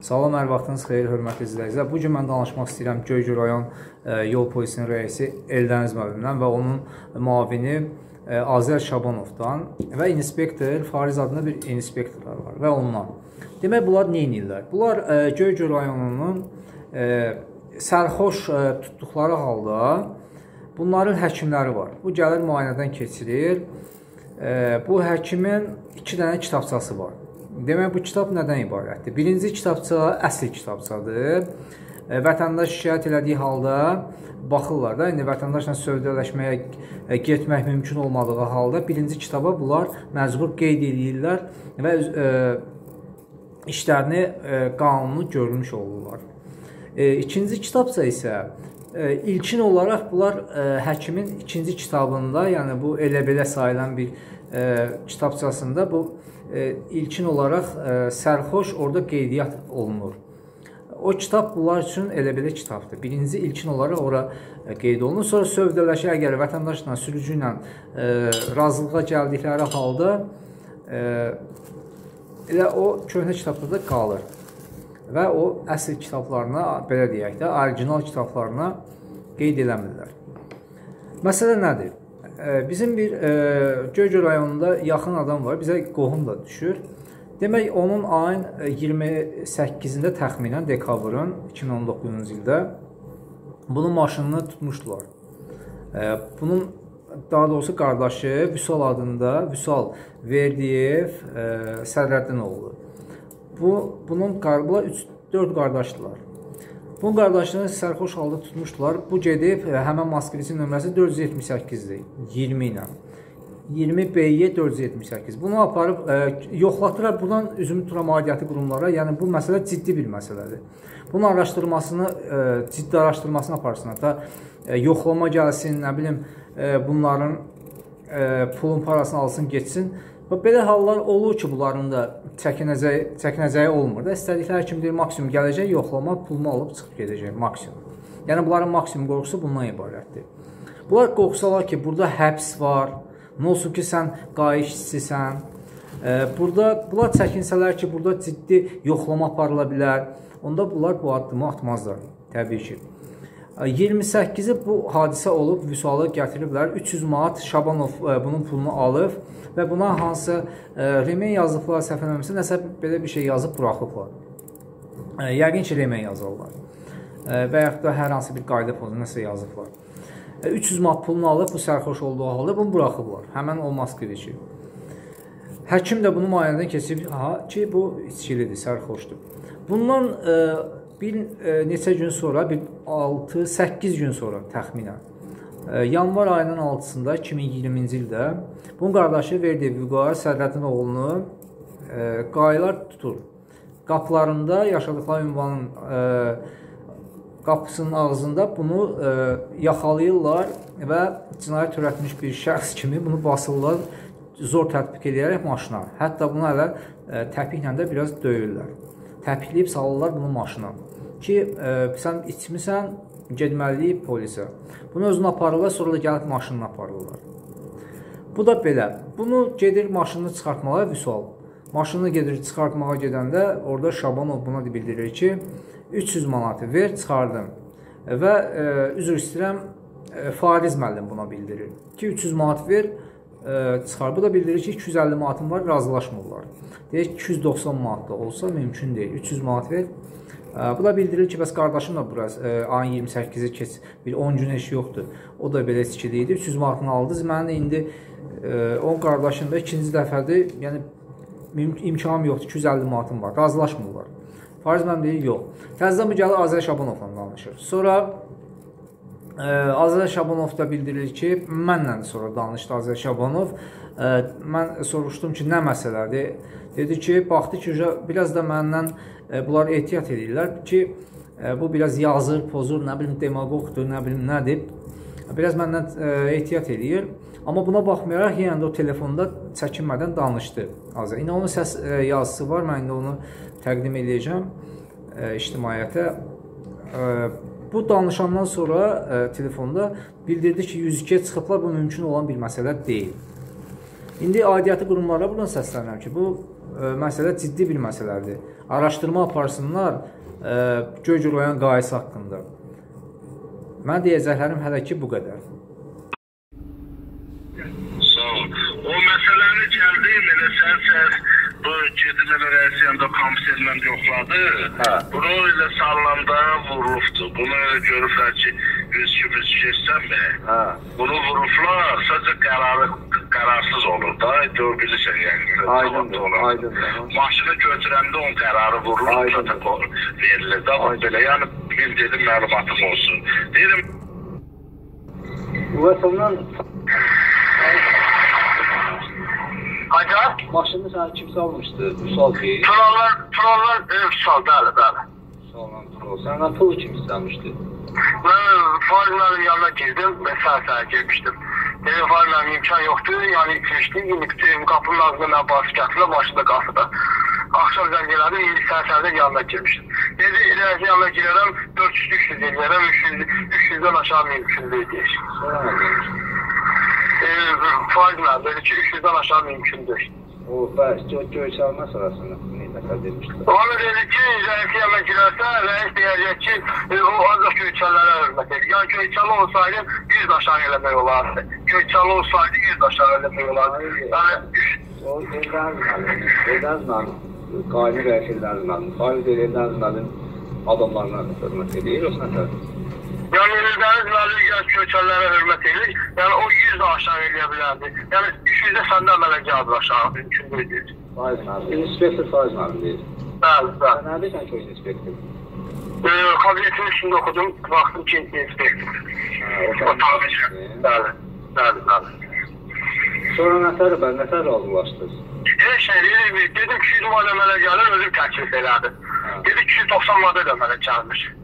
Salam, hər vaxtınız xeyir, hörmətli izləyicilər. Bugün mən danışmaq istəyirəm Göygöl rayon yol polisinin rəisi Eldəniz müəllimdən və onun müavini Azər Şabanovdan və inspektor Fariz adında bir inspektorlar var və ondan. Demək, bunlar nə edirlər? Bunlar Göygöl rayonunun sərxoş tutduqları halda bunların həkimləri var. Bu gəlir müayinədən keçirir. Bu həkimin 2 dənə kitabçası var. Demək, bu kitab nədən ibarətdir? Birinci kitabça əsl kitabçadır. Vətəndaş şikayət elədiyi halda baxırlar da, indi vətəndaşla sövdələşməyə getmək mümkün olmadığı halda birinci kitaba bunlar məcbur qeyd edirlər və işlərini qanunu görmüş olurlar. İkinci kitabça isə ilkin olaraq bunlar həkimin ikinci kitabında, yəni bu elə-belə sayılan bir kitabçasında bu ilkin olaraq sərxoş orada qeydiyyat olunur. O kitab bunlar üçün elə-belə kitabdır. Birinci ilkin olaraq ora qeyd olunur. Sonra sövdələşə, əgər vətəndaşla, sürücü ilə razılığa gəldikləri halda elə o köhnə kitabda da qalır. Və o əsl kitablarına, belə deyək də, orijinal kitablarına qeyd eləmirlər. Məsələ nədir? Bizim bir Göygöl rayonunda yaxın adam var, bizə qohum da düşür. Demək, onun ayın 28-də təxminən dekabrın 2019-cu ildə bunun maşınını tutmuşdular. Bunun daha doğrusu qardaşı Vüsal adında, Vüsal Verdiyev Sərrəddin oğlu. Bunun 4 qardaşdılar. Bunun qardaşını sərxoş halda tutmuşdular. Bu gedib, həmən Moskviçin nömrəsi 478-dir, 20 ilə. 20 BY 478. Bunu aparıb yoxlatdılar buradan üzümlü turam aidiyyəti qurumlara. Yəni bu məsələ ciddi bir məsələdir. Bunun araşdırmasını, ciddi araşdırmasını aparsınlar da, yoxlama gəlsin, nə bilim, bunların pulun parasını alsın, geçsin. Belə hallar olur ki, bunların da çəkinəcəyi olmur da. İstədikləri kimi deyir, maksimum gələcək, yoxlama, pulumu alıb çıxıb gedəcək, maksimum. Yəni, bunların maksimum qorxusu bundan ibarətdir. Bunlar qorxsalar ki, burada həbs var, nə olsun ki, sən qayışçısan. Bunlar çəkinsələr ki, burada ciddi yoxlama aparıla bilər, onda bunlar bu addımı atmazlar, təbii ki. 28-i bu hadisə olub, Vüsalı gətiriblər, 300 manat Şabanov bunun pulunu alıb və buna hansı remen yazıblar, səhv eləmirəmsə, nəsə belə bir şey yazıb buraxıblar. Yəqin ki, remen yazırlar və yaxud da hər hansı bir qayda pozu nəsə yazıblar. 300 manat pulunu alıb, bu sərxoş olduğu halda bunu buraxıblar, həmən o Moskviçi. Həkim də bunu müayinədən keçib ki, bu içkilidir, sərxoşdur. Bundan bir neçə gün sonra, bir 6-8 gün sonra təxminən, yanvar ayının 6-sında 2020-ci ildə bunun qardaşı Verdiyev Vüqar Sərrəddin oğlunu qayılar tutur. Qapılarında yaşadıqları ünvanın qapısının ağzında bunu yaxalayırlar və cinayət törətmiş bir şəxs kimi bunu basırlar, zor tətbiq edərək maşına. Hətta bunu hələ təpiklə də biraz döyürlər. Təpikləyib salırlar bunu maşına ki, sən içmisən, gedməliyib polisə. Bunu özünü aparırlar, sonra da gəlib maşınını aparırlar. Bu da belə. Bunu gedir maşınını çıxartmağa Vüsal. Maşını gedir çıxartmağa gedəndə orada Şabanov buna bildirir ki, 300 manatı ver, çıxardım. Və üzr istəyirəm, Fariz müəllim buna bildirir ki, 300 manat ver, çıxar. Bu da bildirir ki, 250 manatım var, razılaşmırlar. Deyək ki, 290 manat da olsa mümkün deyil, 300 manat ver. Bu da bildirir ki, bəs qardaşım da biraz ayın 28-i keç, bir 10 gün eşi yoxdur. O da belə içkiliydi, 300 manatını aldı. Mənim də indi 10 qardaşım da ikinci dəfədir, yəni imkanım yoxdur, 250 manatım var, razılaşmırlar. Fariz mənim deyir, yox. Təzədən bu gəlir Azər Şabanovla danışır. Sonra Azər Şabanov da bildirir ki, mənlə sonra danışdı Azər Şabanov. Mən soruşdum ki, nə məsələdir? Dedi ki, baxdı ki, biraz da məndən bunlar ehtiyat edirlər ki, bu biraz yazır, pozur, nə bilim demagogdur, nə bilim nədir. Biraz məndən ehtiyat edir. Amma buna baxmayaraq, yenə də o telefonda çəkinmədən danışdı Azər. İndi onun səs yazısı var, mən indi onu təqdim edəcəm ictimaiyyətə. Bu danışandan sonra telefonda bildirdi ki, 102-yə çıxıblar, bu mümkün olan bir məsələ deyil. İndi aidiyyəti qurumlara buradan səslənirəm ki, bu məsələ ciddi bir məsələdir. Araşdırma aparsınlar Göygöl qayısı haqqında. Mən deyəcəklərim hələ ki bu qədər. Sağ ol. O məsələni gəldim, elə sən bu gedin rəisiyəndə komiserlə yoxladı. Bunu elə sallanda vurulubdu. Bunu elə görürlər ki, üz keçsən mi? Bunu vurublar, sadəcə qərarsız olur da, bilirsən yəni. Aydın. Maşını götürəndə onun qərarı vurulur, protokol verilir da, belə. Yəni, bir dedim, məlumatım olsun. Deyirəm, Üvəsəndən Hacar? maşını sənə kimsə almışdı, Vüsal Bey. Turallar Vüsal, bəli. Vüsaldan Tural. Səndən pul kim istəmişdi? Mən faizlərin yanına girdim və səhər girmişdim. Dedim, faizlərin imkan yoxdur, yəni itirmişdim, qapının ağzında mən bası gətirlə, maşında qapıda. Akşam zəng elədim, indi səhərdən yanına girmişdim. Dedi, ilərisi yanına girərəm, 400-300 eləyərəm, 300-dən aşağı mümkün deyil. Sonra nə demişdi? Faizlə, dedi ki, 300-dən aşağı mümkündür. O, bəs, Göyçalma sırasında nə demişdi? Onu dedi ki, rəisi yanına girərsə, rəis deyəcək ki, o ancaq Göyçallara hörmət edir. Yəni, Göyçalı olsaydı, 100 aşağı eləmək olardı. Göyçalı olsaydı, 100 aşağı eləmək olardı. O, Eldəzmənin, qaynı rəis Eldəzmənin, xaric Eldəzmənin adamlarına hörmət edir, yoxsa nə? Yəni, Eldəzmənin Göyçallara hörmət edir, yəni o 100 də aşağı eləyə bilərdi. Yəni, 200-də səndə əmələ gəldir aşağı, mümkün deyil. Faiz mənim. İnspektor faiz mənim deyil. Bəli. Nə deyirsən ki, o inspektor? Kabinetin üstündə oxudum, baxdım ki, inspektor. Bəli. Sonra nətər razılaşdınız? Heç şey deyil, dedim 200 maddə əmələ gəlir, özüm təklif elədim. Dedi 290 maddə də əmələ gəlmiş.